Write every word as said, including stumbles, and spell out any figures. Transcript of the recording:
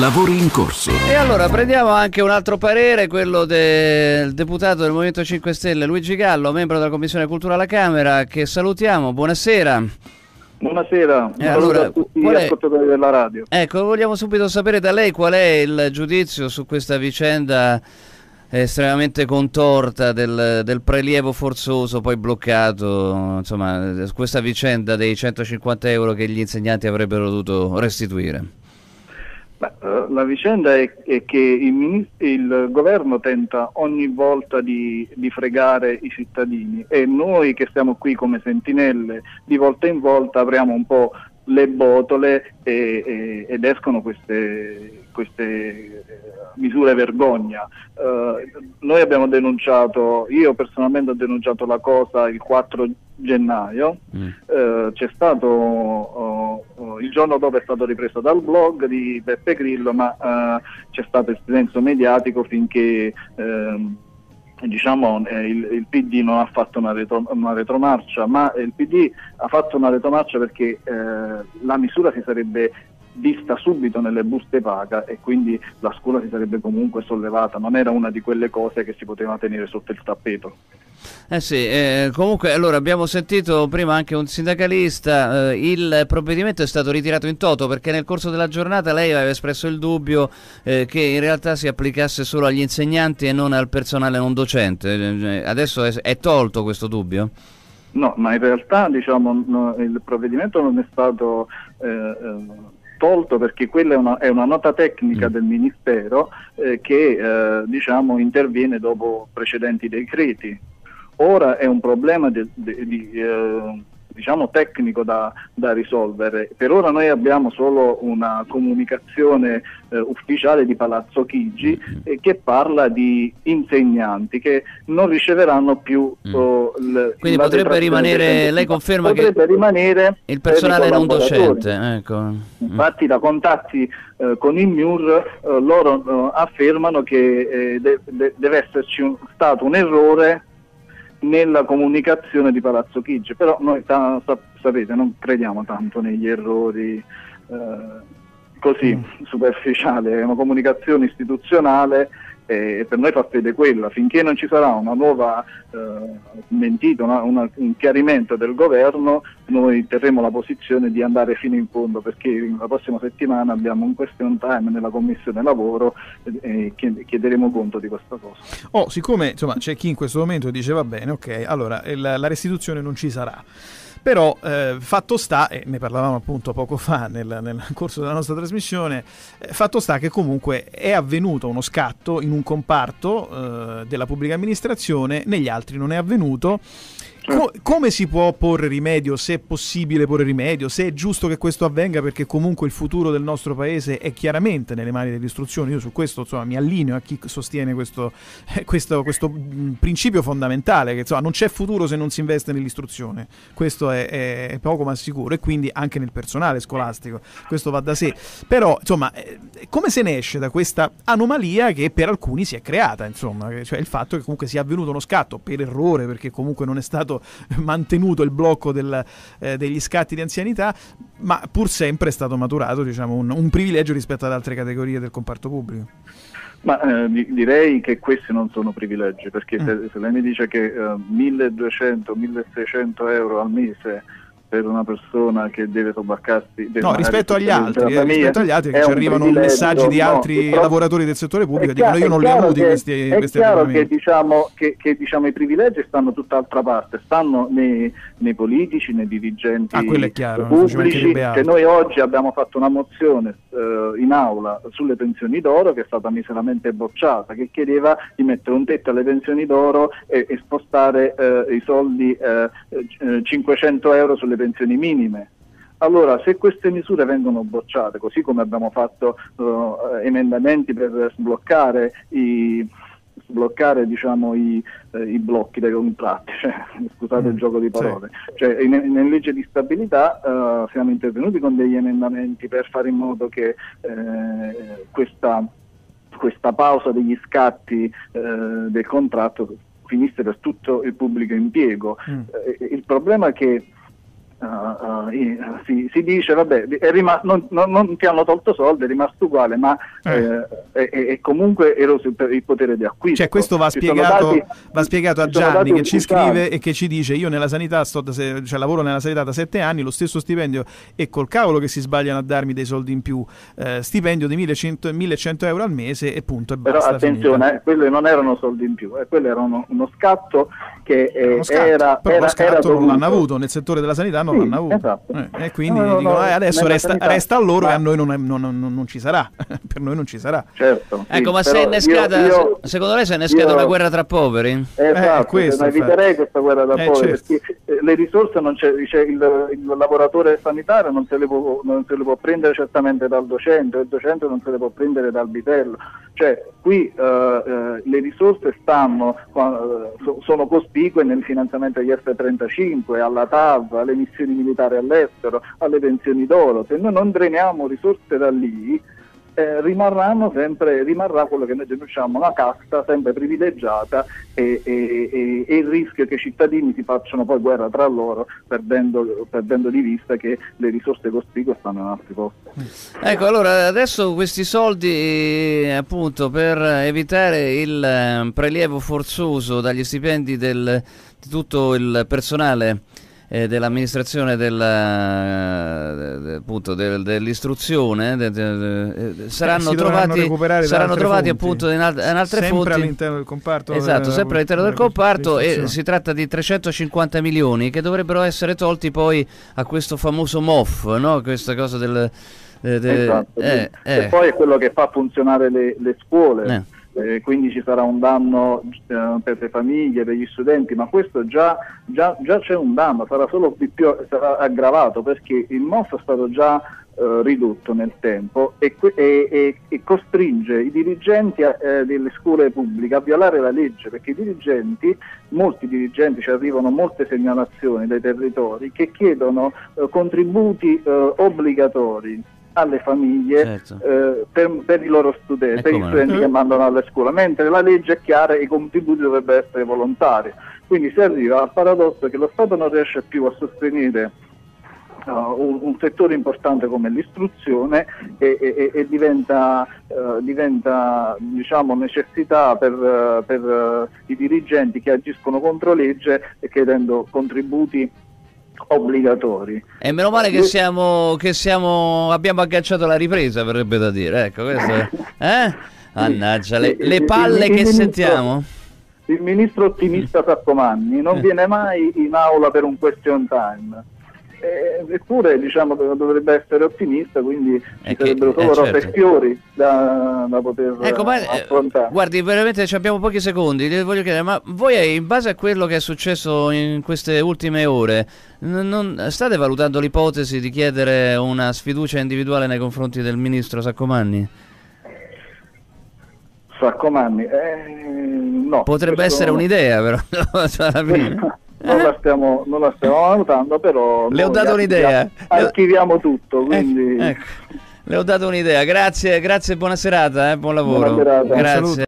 lavori in corso. E allora prendiamo anche un altro parere, quello del deputato del Movimento cinque Stelle Luigi Gallo, membro della Commissione Cultura alla Camera, che salutiamo. Buonasera. Buonasera, eh, allora, a tutti gli ascoltatori della radio. Ecco, vogliamo subito sapere da lei qual è il giudizio su questa vicenda estremamente contorta del, del prelievo forzoso poi bloccato, insomma, questa vicenda dei centocinquanta euro che gli insegnanti avrebbero dovuto restituire. Beh, la vicenda è, è che il, il governo tenta ogni volta di, di fregare i cittadini, e noi che stiamo qui come sentinelle di volta in volta apriamo un po' le botole e, e, ed escono queste, queste misure vergogna. Uh, noi abbiamo denunciato, io personalmente ho denunciato la cosa il quattro gennaio, mm. uh, c'è stato uh, uh, il giorno dopo è stato ripreso dal blog di Beppe Grillo, ma uh, c'è stato il silenzio mediatico finché uh, diciamo eh, il, il P D non ha fatto una, retro, una retromarcia, ma il P D ha fatto una retromarcia perché eh, la misura si sarebbe vista subito nelle buste paga e quindi la scuola si sarebbe comunque sollevata, non era una di quelle cose che si poteva tenere sotto il tappeto. Eh sì, eh, comunque allora abbiamo sentito prima anche un sindacalista, eh, il provvedimento è stato ritirato in toto perché nel corso della giornata lei aveva espresso il dubbio eh, che in realtà si applicasse solo agli insegnanti e non al personale non docente. Eh, adesso è, è tolto questo dubbio? No, ma in realtà diciamo no, il provvedimento non è stato eh, eh, tolto perché quella è una, è una nota tecnica mm. del Ministero eh, che eh, diciamo interviene dopo precedenti decreti. Ora è un problema di, di, di, eh, diciamo tecnico da, da risolvere. Per ora noi abbiamo solo una comunicazione eh, ufficiale di Palazzo Chigi eh, che parla di insegnanti che non riceveranno più mm. oh, l, quindi potrebbe rimanere, lei conferma potrebbe che rimanere il personale non docente, ecco. Infatti da contatti eh, con il M I U R eh, loro eh, affermano che eh, de, de, deve esserci un, stato un errore nella comunicazione di Palazzo Chigi, però noi sa, sa, sapete non crediamo tanto negli errori eh, così mm. superficiali, è una comunicazione istituzionale e per noi fa fede quella. Finché non ci sarà una nuova eh, mentita, una, una, un chiarimento del governo, noi terremo la posizione di andare fino in fondo, perché la prossima settimana abbiamo un question time nella Commissione Lavoro e, e chiederemo conto di questa cosa. Oh, siccome insomma c'è chi in questo momento dice va bene, ok, allora la, la restituzione non ci sarà. Però eh, fatto sta, e ne parlavamo appunto poco fa nel, nel corso della nostra trasmissione, eh, fatto sta che comunque è avvenuto uno scatto in un comparto eh, della pubblica amministrazione, negli altri non è avvenuto. Co- come si può porre rimedio, se è possibile porre rimedio, se è giusto che questo avvenga, perché comunque il futuro del nostro paese è chiaramente nelle mani dell'istruzione. Io su questo insomma mi allineo a chi sostiene questo, eh, questo, questo mh, principio fondamentale, che insomma non c'è futuro se non si investe nell'istruzione, questo è, è, è poco ma sicuro, e quindi anche nel personale scolastico, questo va da sé. Però insomma eh, come se ne esce da questa anomalia che per alcuni si è creata, insomma, cioè il fatto che comunque sia avvenuto uno scatto per errore, perché comunque non è stato mantenuto il blocco del, eh, degli scatti di anzianità, ma pur sempre è stato maturato diciamo un, un privilegio rispetto ad altre categorie del comparto pubblico. Ma eh, direi che questi non sono privilegi, perché mm. se, se lei mi dice che eh, milleduecento milleseicento euro al mese per una persona che deve sobbarcarsi no rispetto agli altri eh, rispetto agli altri che ci arrivano messaggi di altri no, lavoratori del settore pubblico che dicono io non li ho avuti che, questi è questi chiaro che diciamo che, che diciamo i privilegi stanno tutt'altra parte, stanno nei, nei politici, nei dirigenti ah, quello è chiaro, pubblici, che noi oggi abbiamo fatto una mozione eh, in aula sulle pensioni d'oro che è stata miseramente bocciata, che chiedeva di mettere un tetto alle pensioni d'oro e, e spostare eh, i soldi eh, eh, cinquecento euro sulle pensioni minime. Allora, se queste misure vengono bocciate, così come abbiamo fatto uh, emendamenti per sbloccare i sbloccare diciamo i, eh, i blocchi dei contratti, cioè, scusate il gioco di parole, sì. Cioè in, in legge di stabilità uh, siamo intervenuti con degli emendamenti per fare in modo che eh, questa, questa pausa degli scatti eh, del contratto finisse per tutto il pubblico impiego. Mm. Eh, il problema è che Uh, uh, si, si dice vabbè è rimasto, non, non, non ti hanno tolto soldi, è rimasto uguale, ma eh. Eh, e, e comunque eroso il, il potere di acquisto. Cioè questo va spiegato, dati, va spiegato a Gianni che ci scrive e che ci dice: io nella sanità sto da se, cioè lavoro nella sanità da sette anni, lo stesso stipendio, e col cavolo che si sbagliano a darmi dei soldi in più, eh, stipendio di millecento euro al mese e punto e Però basta. attenzione, eh, quelli non erano soldi in più, eh, quello era uno, uno scatto che eh, uno scatto, era, però era, lo scatto era non dovuto. l'hanno avuto nel settore della sanità, non sì, l'hanno avuto, esatto. eh, e quindi no, no, dicono no, eh, adesso resta, sanità, resta a loro, ma... e a noi non, è, non, non, non ci sarà per noi non ci sarà. Certo, sì, ecco, ma se è innescata, io, io, secondo lei si è innescata io, una guerra tra poveri? Esatto, eh, questo, ma eviterei questa guerra tra eh, poveri, certo. perché eh, le risorse non c'è, cioè, il, il lavoratore sanitario non se, le può, non se le può prendere certamente dal docente, il docente non se le può prendere dal vitello, cioè qui eh, eh, le risorse stanno, eh, sono cospicue nel finanziamento agli F trentacinque, alla T A V, alle missioni militari all'estero, alle pensioni d'oro. Se noi non dreniamo risorse da lì, Eh, rimarranno sempre, rimarrà quello che noi denunciamo, una casta sempre privilegiata e, e, e, e il rischio che i cittadini si facciano poi guerra tra loro, perdendo, perdendo di vista che le risorse cospicue stanno in altri posti. Ecco, allora adesso questi soldi appunto per evitare il eh, prelievo forzoso dagli stipendi del, di tutto il personale Eh, dell'amministrazione della, de, appunto del, dell'istruzione de, de, de, saranno eh, trovati, saranno trovati fonti. appunto in, al, in altre sempre fonti all'interno del comparto, esatto, eh, sempre all'interno del comparto, e si tratta di trecentocinquanta milioni che dovrebbero essere tolti poi a questo famoso M O F, no? Questa cosa del de, de, esatto, eh, sì. eh. E poi è quello che fa funzionare le, le scuole. Eh. Eh, quindi ci sarà un danno eh, per le famiglie, per gli studenti, ma questo già, già, già c'è un danno, sarà solo più, sarà aggravato, perché il M O F è stato già eh, ridotto nel tempo e, e, e, e costringe i dirigenti a, eh, delle scuole pubbliche a violare la legge, perché i dirigenti, molti dirigenti, ci arrivano molte segnalazioni dai territori che chiedono eh, contributi eh, obbligatori alle famiglie, certo. eh, per, per i loro studenti, per gli studenti no. che mandano alle scuole, mentre la legge è chiara e i contributi dovrebbero essere volontari. Quindi si arriva al paradosso che lo Stato non riesce più a sostenere uh, un, un settore importante come l'istruzione e, e, e diventa, uh, diventa diciamo, necessità per, uh, per uh, i dirigenti che agiscono contro legge e chiedendo contributi obbligatori. E meno male che siamo che siamo abbiamo agganciato la ripresa, verrebbe da dire, ecco, questo è, eh? Mannaggia, le, le palle il, il, che il sentiamo. Ministro, il ministro ottimista Saccomanni non viene mai in aula per un question time. Eh, eppure diciamo dovrebbe essere ottimista, quindi ci sarebbero solo eh, robe certo. fiori da, da poter ecco, ma, affrontare. Eh, guardi, veramente abbiamo pochi secondi, le voglio chiedere, ma voi in base a quello che è successo in queste ultime ore non, non state valutando l'ipotesi di chiedere una sfiducia individuale nei confronti del ministro Saccomanni? Saccomanni? Eh, no. Potrebbe essere no. un'idea, però alla fine. Non la, stiamo, non la stiamo valutando, però le ho dato un'idea, archiviamo tutto, quindi ecco, ecco. Le ho dato un'idea, grazie, grazie, buona serata, eh, buon lavoro, buona serata. grazie.